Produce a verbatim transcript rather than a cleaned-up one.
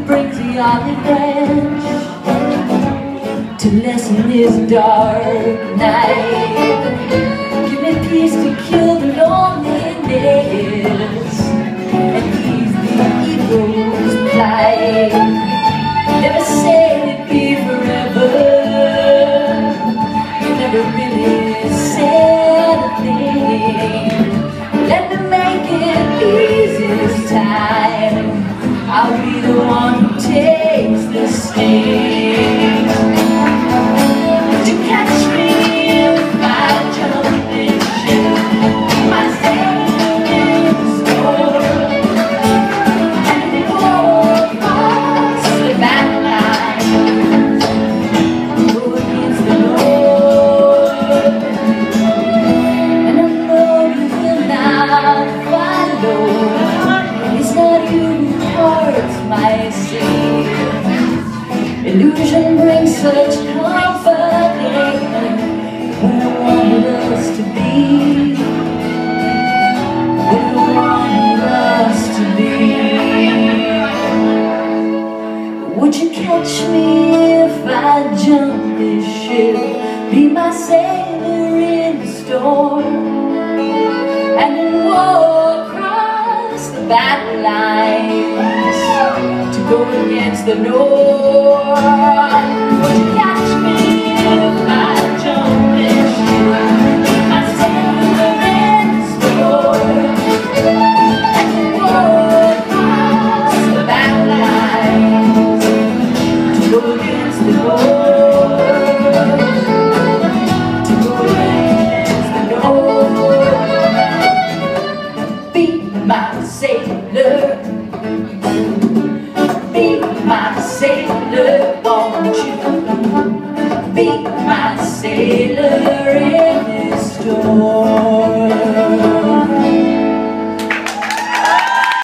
brings the olive branch to lessen this dark night. Give me peace to kill the loneliness and ease the evil's plight. Never said it'd be forever. You never really said a thing. Let me make it easy this time. I'll be the one who takes the sting. Would you catch me if I jump in ship? My sailor in the storm, and we walk across the battle line, go against the Lord. And I know you will not follow. It's not you who parts my sea. Illusion brings such comfort when I wanted us to be, when I wanted us to be. Would you catch me if I jump this ship? Be my sailor in the storm, and then walk across the battle lines to go against the north. Would you catch me if I jump this ship? My sailor in the storm, and then walk across the battle lines to go against the north, to go against the north. Be my sailor, be my sailor, won't you? Be my sailor in